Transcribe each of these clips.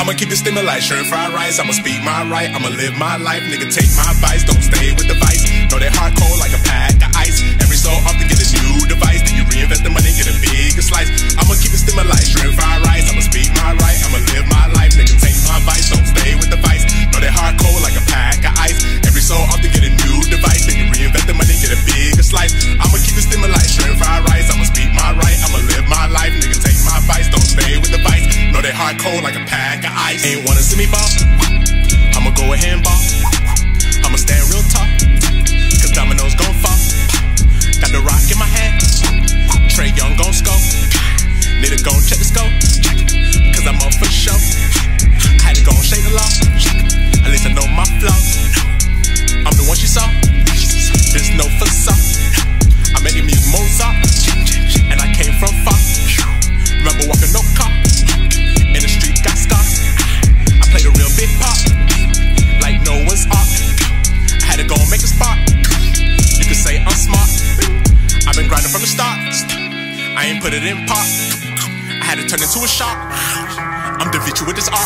I'ma keep it stimuli, shrimp fried rice. I'ma speak my right, I'ma live my life. Nigga, take my advice, don't stay with the vice. Know they hard cold like a pack of ice. Every so often get a new device, then you reinvest the money, get a bigger slice. I'ma keep it stimuli, shrimp fried rice. I'ma speak my right, I'ma live my life. Nigga, take my advice, don't stay with the vice. Know they hard cold like a pack of ice. Every so often get a new device, then you reinvest the money, get a bigger slice. I'ma keep it stimuli, shrimp fried rice. I'ma speak my right, I'ma live my life. Nigga, take my advice, don't stay with the vice. Know they hard cold like a pack of ice. Ain't wanna see me ball, I'ma go ahead and ball. I'ma stand real tall, cause dominoes gon' fall. Got the rock in my hand, Trey Young gon' score. Need to go check the scope, cause I'm up for the show. I had to go and shake the law, at least I know my flaws. I'm the one she saw, there's no facade. I made the music Mozart, and I came from far. Remember walking no car, in the street got scars. I played a real big part, like Noah's Ark. I had to go and make a spark, you could say I'm smart. I've been grinding from the start, I ain't put it in part. I had to turn into a shark, I'm Da Vinci with this art.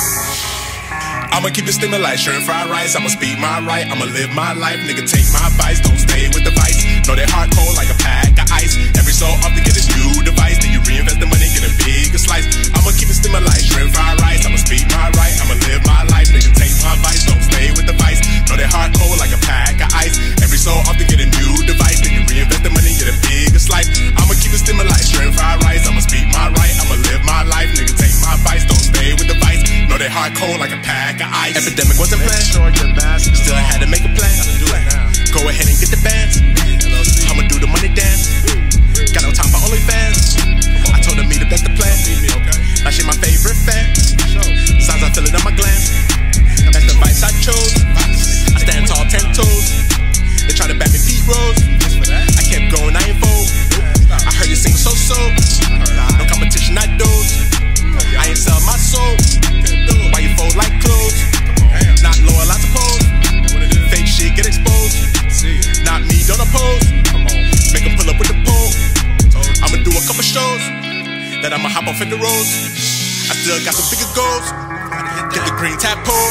I'ma keep it stimuli, shrimp fried rice. I'ma speak my right, I'ma live my life. Nigga, take my advice, don't stay with the vice. Know they hard cold like a pack of ice. Every so often get a new device, then you reinvest the money, get a bigger slice. I'ma keep it stimuli, shrimp fried rice. I'ma speak my right, I'ma live my life. Nigga, take my advice, don't stay with the vice. Know they hard cold like a pack of ice. Every so often get a new device, then you reinvest the money, get a bigger slice. I'ma keep it stimuli, shrimp fried rice. I'ma speak my right, I'ma live my life. Nigga, take my advice, don't stay with the vice. Know they hard cold like a pack of ice. Epidemic wasn't planned, still I had to make a plan. Go ahead and get the bands, I'ma do the money dance. Got no time for OnlyFans, I told her meet up, that's the plan. Now she my favorite fan, signs I feel it on my glands. That's the vice I chose, I stand tall 10 toes. They try to back me Pete Rose, I kept going, I ain't fold. I heard you sing so, no competition I doze. I ain't sell my soul, why you fold like clothes? Not loyal, I suppose. Fake shit get exposed, not me, don't oppose. Make them pull up with the pole. I'ma do a couple shows, then I'ma hop off in the roads. I still got some bigger goals, get the green tap pole.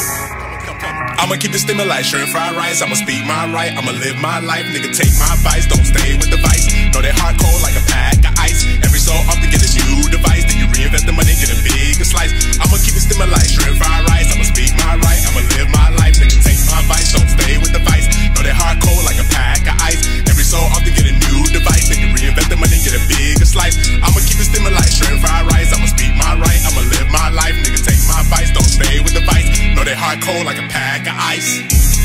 I'ma keep it stimuli, shrimp fried rice. I'ma speak my right, I'ma live my life. Nigga, take my advice, don't stay with the vice. Know they hard cold like a pack of ice. Every so often get a new device, then you reinvest the money, get a bigger slice. I'ma keep it stimuli, shrimp fried rice. I'ma speak my right, I'ma live my life. Nigga, take my advice, don't stay with the vice. Know they hard cold like a pack of ice. Every so often get a new device, then you reinvest the money, get a bigger slice. I'ma keep it stimuli, shrimp fried rice. I'ma speak my right, I'ma live my life. Nigga, take my advice, don't stay with the vice. Know they hard cold like a pack of ice.